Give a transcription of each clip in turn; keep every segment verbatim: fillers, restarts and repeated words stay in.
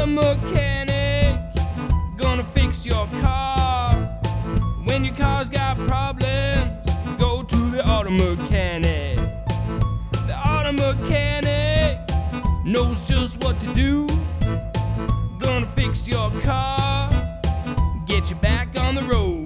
auto mechanic, gonna fix your car. When your car's got problems, go to the auto mechanic. The auto mechanic knows just what to do. Gonna fix your car, get you back on the road.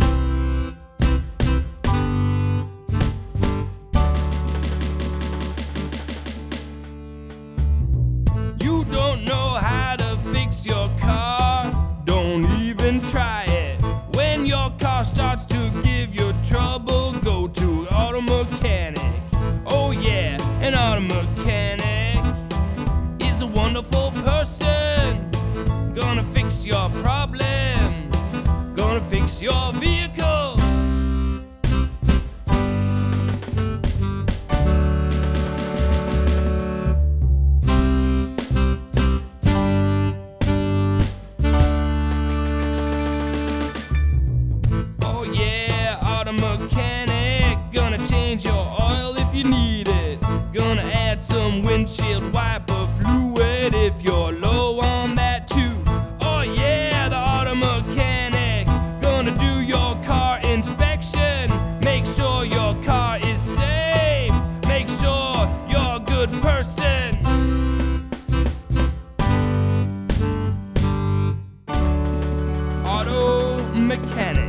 You don't know how to fix your car, don't even try it. When your car starts to give you trouble, go to an auto mechanic. Oh yeah, an auto mechanic is a wonderful person. Gonna fix your problems, gonna fix your vehicle. Oh yeah, auto mechanic, gonna change your oil if you need it. Gonna add some windshield wiper fluid if you're low on that too. Oh yeah, the auto mechanic, gonna do your car inspection. Make sure your car is safe, make sure you're a good person. Auto mechanic.